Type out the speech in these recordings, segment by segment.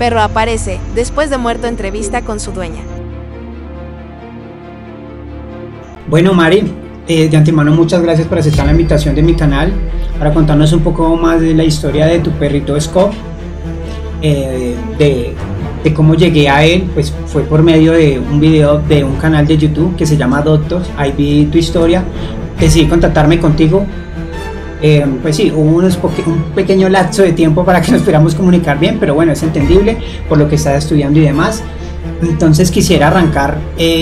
perro aparece, después de muerto entrevista con su dueña. Bueno, Mari, de antemano muchas gracias por aceptar la invitación de mi canal para contarnos un poco más de la historia de tu perrito Scott, de cómo llegué a él. Pues fue por medio de un video de un canal de YouTube que se llama Doctor. Ahí vi tu historia, decidí contactarme contigo. Pues sí, hubo un pequeño lapso de tiempo para que nos pudiéramos comunicar bien, pero bueno, es entendible por lo que estás estudiando y demás. Entonces quisiera arrancar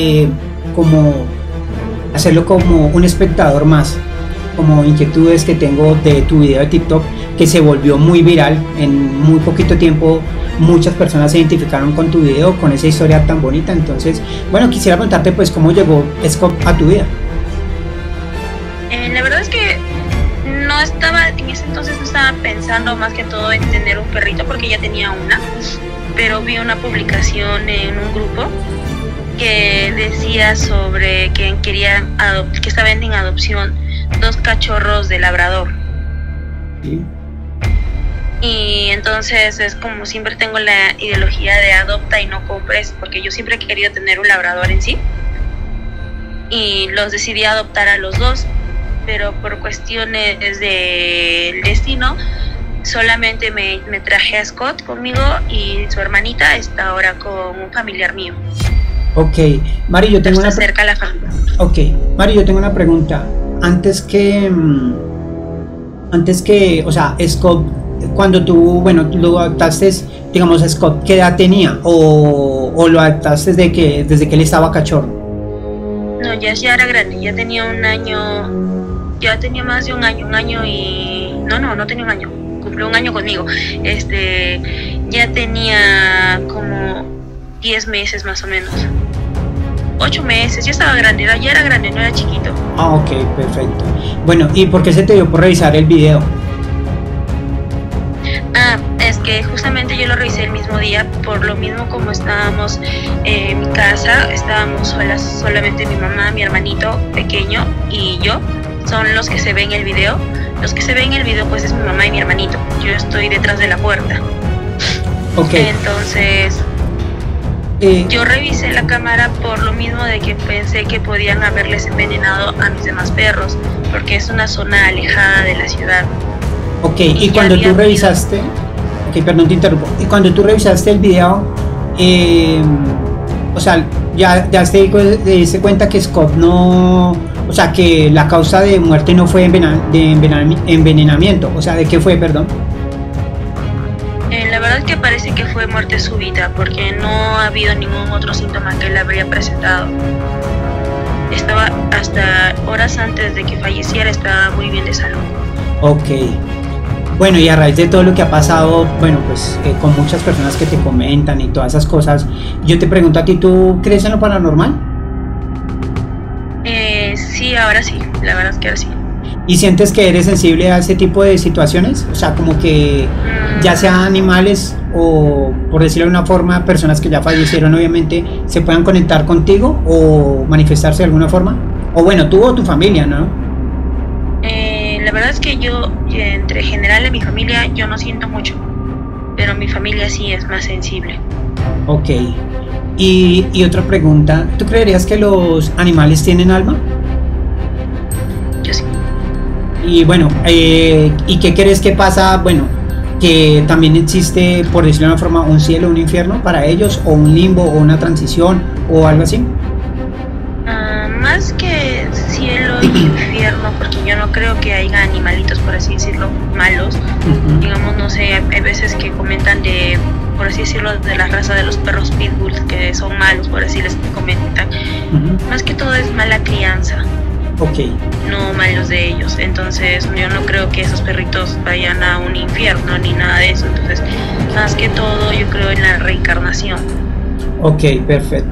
hacerlo como un espectador más, como inquietudes que tengo de tu video de TikTok, que se volvió muy viral. En muy poquito tiempo muchas personas se identificaron con tu video, con esa historia tan bonita. Entonces, bueno, quisiera preguntarte pues cómo llegó Scott a tu vida. La verdad es que en ese entonces no estaba pensando más que todo en tener un perrito, porque ya tenía una, pero vi una publicación en un grupo que decía sobre que querían que estaban en adopción 2 cachorros de labrador. ¿Sí? Y entonces es como siempre tengo la ideología de adopta y no compres, porque yo siempre he querido tener un labrador en sí, y los decidí adoptar a los 2, pero por cuestiones del destino solamente me traje a Scott conmigo, y su hermanita está ahora con un familiar mío. Ok, Mari, yo tengo cerca a la familia. Ok, Mari, yo tengo una pregunta. Antes que, o sea, Scott, cuando tú lo adoptaste, digamos, Scott, ¿qué edad tenía? ¿O lo adoptaste desde que él estaba cachorro? No, ya era grande, ya tenía un año, ya tenía más de un año y... No tenía un año, cumplió un año conmigo. Ya tenía como 10 meses más o menos. 8 meses, ya estaba grande, ya era grande, no era chiquito. Ah, ok, perfecto. Bueno, ¿y por qué se te dio por revisar el video? Es que justamente yo lo revisé el mismo día, por lo mismo como estábamos en mi casa, estábamos solamente mi mamá, mi hermanito pequeño y yo, son los que se ven en el video. Los que se ven en el video pues es mi mamá y mi hermanito, yo estoy detrás de la puerta. Ok. Entonces... yo revisé la cámara por lo mismo de que pensé que podían haberles envenenado a mis demás perros, porque es una zona alejada de la ciudad. Ok, y cuando tú revisaste, ok, perdón, te interrumpo, y cuando tú revisaste el video, o sea, ya te diste cuenta que Scott no, o sea, que la causa de muerte no fue envenenamiento, o sea, ¿de qué fue, perdón? La verdad es que parece que fue muerte súbita, porque no ha habido ningún otro síntoma que él habría presentado. Estaba hasta horas antes de que falleciera, estaba muy bien de salud. Ok. Bueno, y a raíz de todo lo que ha pasado, bueno, pues con muchas personas que te comentan y todas esas cosas, yo te pregunto a ti, ¿tú crees en lo paranormal? Sí, ahora sí, la verdad es que ahora sí. ¿Y sientes que eres sensible a ese tipo de situaciones? O sea, como que ya sea animales o, por decirlo de una forma, personas que ya fallecieron, obviamente, se puedan conectar contigo o manifestarse de alguna forma. O bueno, tú o tu familia, ¿no? La verdad es que yo, entre general en mi familia, yo no siento mucho, pero mi familia sí es más sensible. Ok. Y otra pregunta, ¿tú creerías que los animales tienen alma? Yo sí. Y bueno, ¿y qué crees que pasa? Bueno, que también existe, por decirlo de una forma, un cielo, un infierno para ellos, o un limbo, o una transición, o algo así. Más que cielo y infierno, porque yo no creo que haya animalitos, por así decirlo, malos. Digamos, no sé, hay veces que comentan de, por así decirlo, de la raza de los perros pitbull, que son malos, por así les comentan. Más que todo es mala crianza. Ok. No malos de ellos. Entonces yo no creo que esos perritos vayan a un infierno ni nada de eso. Entonces, más que todo yo creo en la reencarnación. Ok, perfecto.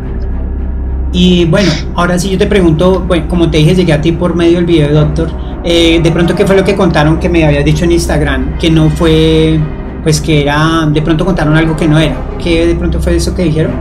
Y bueno, ahora sí yo te pregunto, bueno, como te dije, llegué a ti por medio del video de Doctor. De pronto, ¿qué fue lo que contaron que me habías dicho en Instagram? Que no fue, pues que era, de pronto contaron algo que no era. ¿Qué de pronto fue eso que dijeron?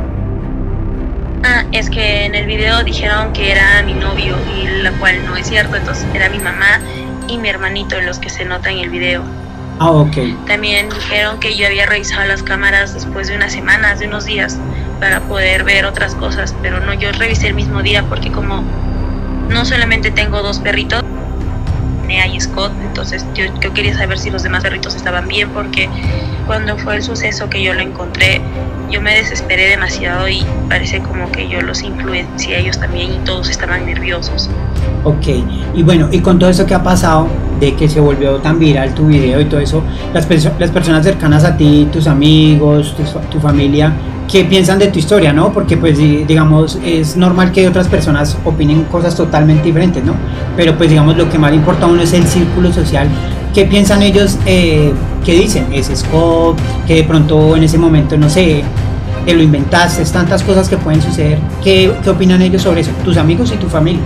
Es que en el video dijeron que era mi novio, y la cual no es cierto. Entonces era mi mamá y mi hermanito los que se nota en el video. Ah, ok. También dijeron que yo había revisado las cámaras después de unas semanas, de unos días, para poder ver otras cosas, pero no, yo revisé el mismo día porque como no solamente tengo 2 perritos, Nea y Scott, entonces yo quería saber si los demás perritos estaban bien, porque cuando fue el suceso que yo lo encontré, yo me desesperé demasiado y parece como que yo los influencié a ellos también y todos estaban nerviosos. Ok, y bueno, y con todo eso que ha pasado, de que se volvió tan viral tu video y todo eso, las personas cercanas a ti, tus amigos, tu familia, ¿qué piensan de tu historia, no? Porque pues digamos, es normal que otras personas opinen cosas totalmente diferentes, ¿no? Pero pues digamos, lo que más le importa a uno es el círculo social. ¿Qué piensan ellos? ¿Qué dicen? ¿Es Scott? Que de pronto en ese momento, no sé, te lo inventaste, tantas cosas que pueden suceder. ¿Qué opinan ellos sobre eso? Tus amigos y tu familia.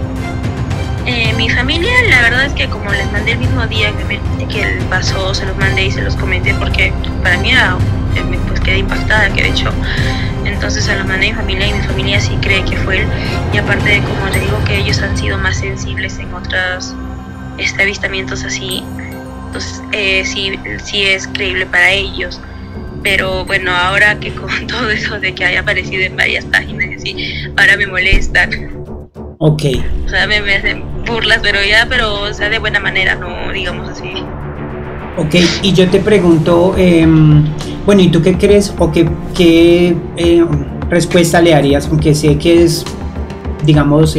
Mi familia, la verdad es que como les mandé el mismo día que él pasó, se los mandé y se los comenté porque para mí era, pues quedé impactada, que de hecho, entonces se los mandé a mi familia y mi familia sí cree que fue él, y aparte, como te digo, que ellos han sido más sensibles en otros avistamientos así, entonces sí es creíble para ellos. Pero bueno, ahora que con todo eso de que haya aparecido en varias páginas y así, ahora me molestan. Ok. O sea, me hacen burlas, pero o sea, de buena manera, no digamos así. Ok, y yo te pregunto, bueno, ¿y tú qué crees o qué respuesta le darías? Aunque sé que es, digamos,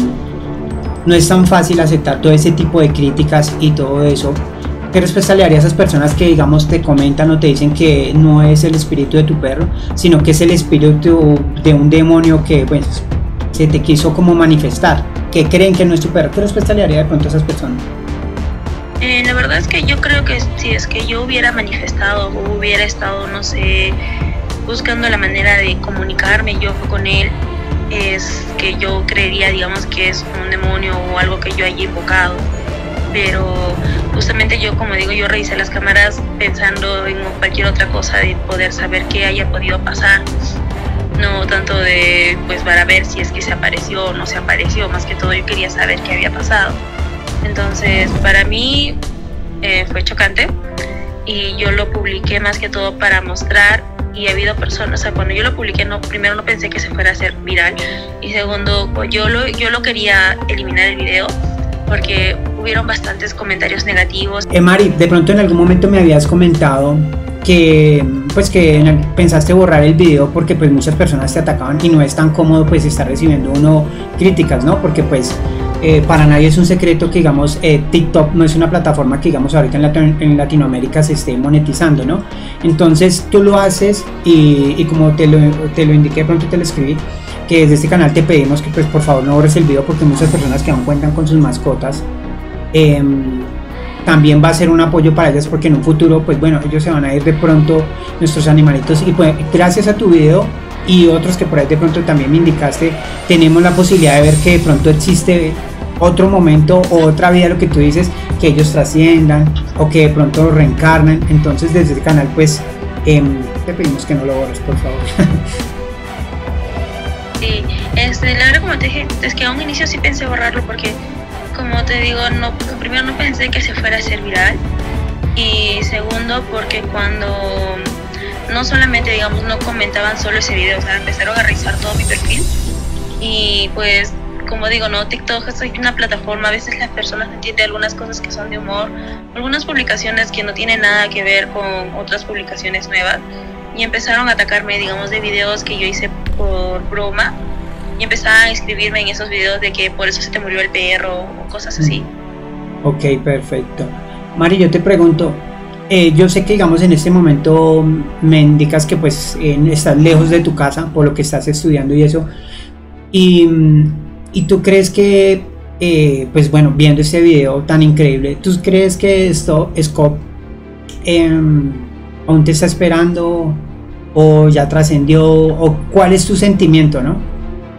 no es tan fácil aceptar todo ese tipo de críticas y todo eso. ¿Qué respuesta le darías a esas personas que, digamos, te comentan o te dicen que no es el espíritu de tu perro, sino que es el espíritu de un demonio que, pues, se te quiso como manifestar, que creen que no es tu perro? ¿Qué respuesta le daría de pronto a esas personas? La verdad es que yo creo que si es que yo hubiera manifestado o hubiera estado, no sé, buscando la manera de comunicarme yo con él, es que yo creería, digamos, que es un demonio o algo que yo haya invocado. Pero justamente yo, como digo, yo revisé las cámaras pensando en cualquier otra cosa de poder saber qué haya podido pasar. No tanto de, pues, para ver si es que se apareció o no se apareció, más que todo yo quería saber qué había pasado. Entonces, para mí fue chocante y yo lo publiqué más que todo para mostrar, y ha habido personas, o sea, cuando yo lo publiqué, primero no pensé que se fuera a hacer viral, y segundo, pues yo lo quería eliminar el video porque hubieron bastantes comentarios negativos. Mari, de pronto en algún momento me habías comentado que pues que pensaste borrar el video porque pues muchas personas te atacaban y no es tan cómodo pues estar recibiendo uno críticas, ¿no? Porque pues para nadie es un secreto que, digamos, TikTok no es una plataforma que, digamos, ahorita en Latinoamérica se esté monetizando, ¿no? Entonces tú lo haces y como te lo indiqué, de pronto te lo escribí, que desde este canal te pedimos que pues por favor no borres el video, porque muchas personas que aún cuentan con sus mascotas también va a ser un apoyo para ellas, porque en un futuro pues bueno, ellos se van a ir de pronto, nuestros animalitos, y pues gracias a tu video y otros que por ahí de pronto también me indicaste, tenemos la posibilidad de ver que de pronto existe otro momento o otra vida, lo que tú dices, que ellos trasciendan o que de pronto reencarnan. Entonces desde el canal pues te pedimos que no lo borres, por favor. Sí, la verdad, como te dije, es que a un inicio sí pensé borrarlo porque, como te digo, primero no pensé que se fuera a hacer viral, y segundo porque cuando no solamente, digamos, no comentaban solo ese video, o sea, empezaron a revisar todo mi perfil, y pues, como digo, no, TikTok es una plataforma, a veces las personas no entienden algunas cosas que son de humor, algunas publicaciones que no tienen nada que ver con otras publicaciones nuevas, y empezaron a atacarme, digamos, de videos que yo hice por broma, y empezaban a escribirme en esos videos de que por eso se te murió el perro o cosas así. Ok, perfecto. Mari, yo te pregunto, yo sé que, digamos, en este momento me indicas que pues estás lejos de tu casa por lo que estás estudiando y eso, y tú crees que pues bueno, viendo este video tan increíble, ¿tú crees que esto Scott aún te está esperando o ya trascendió, o cuál es tu sentimiento, no?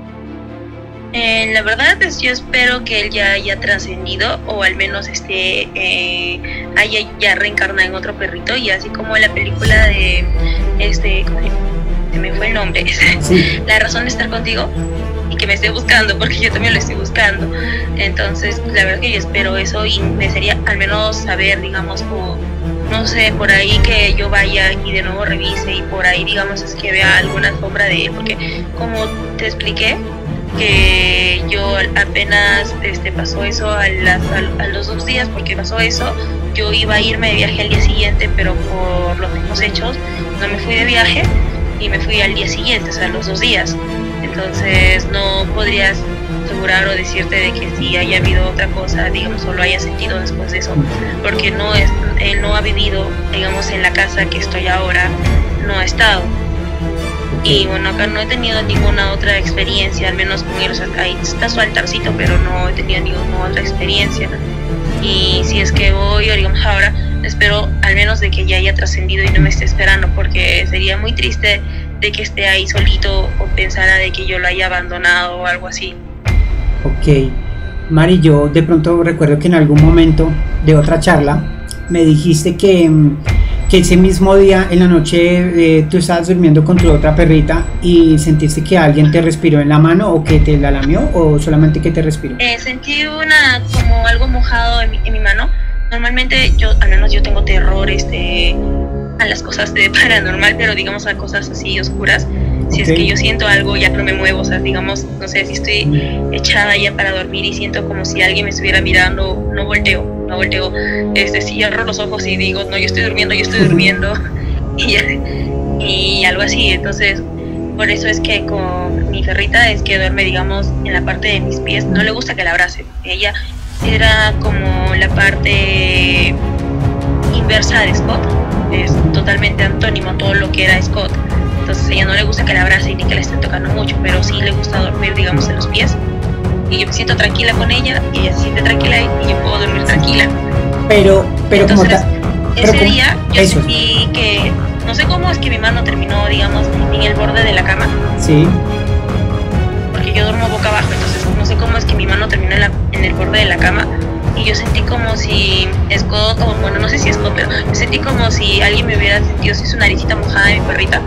La verdad, pues yo espero que él ya haya trascendido, o al menos haya ya reencarnado en otro perrito, y así como la película de se me fue el nombre, Sí. La razón de estar contigo, y que me esté buscando, porque yo también lo estoy buscando. Entonces la verdad que yo espero eso, y me desearía al menos saber, digamos, no sé, por ahí que yo vaya y de nuevo revise y por ahí digamos es que vea alguna sombra de él, porque como te expliqué que yo apenas pasó eso a los 2 días, porque pasó eso, yo iba a irme de viaje al día siguiente, pero por los mismos hechos no me fui de viaje y me fui al día siguiente, o sea, los 2 días. Entonces no podrías asegurar o decirte de que sí haya habido otra cosa, digamos, o lo haya sentido después de eso, porque él no ha vivido, digamos, en la casa que estoy ahora, no ha estado. Y bueno, acá no he tenido ninguna otra experiencia, al menos con él, o sea, ahí está su altarcito, pero no he tenido ninguna otra experiencia. Y si es que voy, o digamos ahora, espero al menos de que ya haya trascendido y no me esté esperando, porque sería muy triste de que esté ahí solito o pensara de que yo lo haya abandonado o algo así. Ok, Mari, yo de pronto recuerdo que en algún momento de otra charla me dijiste que ese mismo día en la noche tú estabas durmiendo con tu otra perrita y sentiste que alguien te respiró en la mano o que te la lamió o solamente que te respiró. Sentí como algo mojado en mi mano. Normalmente al menos yo tengo terror a las cosas de paranormal, pero digamos a cosas así oscuras. Si es que yo siento algo, ya no me muevo, o sea, digamos, no sé, si estoy echada ya para dormir y siento como si alguien me estuviera mirando, no volteo, cierro los ojos y digo, no, yo estoy durmiendo, y algo así. Entonces, por eso es que con mi perrita es que duerme, digamos, en la parte de mis pies, no le gusta que la abrace, ella era como la parte inversa de Scott, es totalmente antónimo a todo lo que era Scott. Entonces a ella no le gusta que la abrace ni que la esté tocando mucho, pero sí le gusta dormir, digamos, en los pies. Y yo me siento tranquila con ella, y ella se siente tranquila y yo puedo dormir tranquila. Pero entonces, ese como día yo sentí que, no sé cómo es que mi mano terminó, digamos, en el borde de la cama. Sí. Porque yo duermo boca abajo, entonces no sé cómo es que mi mano terminó en el borde de la cama. Y yo sentí como si Scott, o bueno, no sé si Scott, pero yo sentí como si alguien me hubiera sentido así su naricita mojada de mi perrita.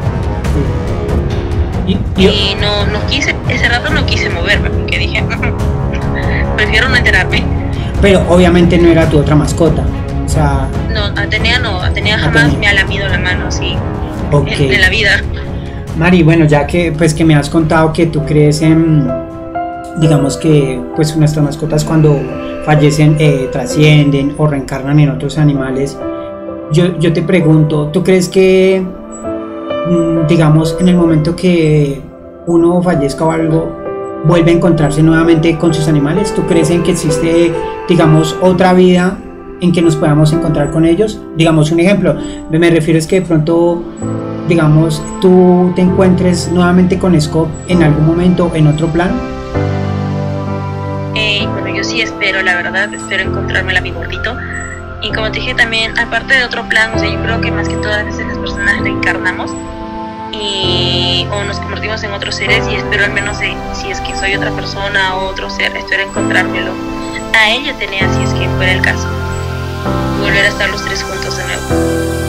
Y no quise, ese rato no quise moverme, porque dije, prefiero no enterarme. Pero obviamente no era tu otra mascota, o sea... No, Atenea jamás me ha lamido la mano así, en la vida. Mari, bueno, ya que pues que me has contado que tú crees en, digamos que pues nuestras mascotas cuando fallecen trascienden o reencarnan en otros animales, yo te pregunto, ¿tú crees que digamos en el momento que uno fallezca o algo vuelve a encontrarse nuevamente con sus animales? ¿Tú crees en que existe, digamos, otra vida en que nos podamos encontrar con ellos? Digamos un ejemplo, me refiero es que de pronto, digamos, tú te encuentres nuevamente con Scott en algún momento en otro plan. Bueno, yo sí espero, la verdad, espero encontrármela a mi gordito. Y como te dije también, aparte de otro plan, o sea, yo creo que más que todas las veces las personas reencarnamos o nos convertimos en otros seres, y espero al menos si es que soy otra persona o otro ser, espero encontrármelo a ella, Atenea, si es que fuera el caso, volver a estar los tres juntos de nuevo.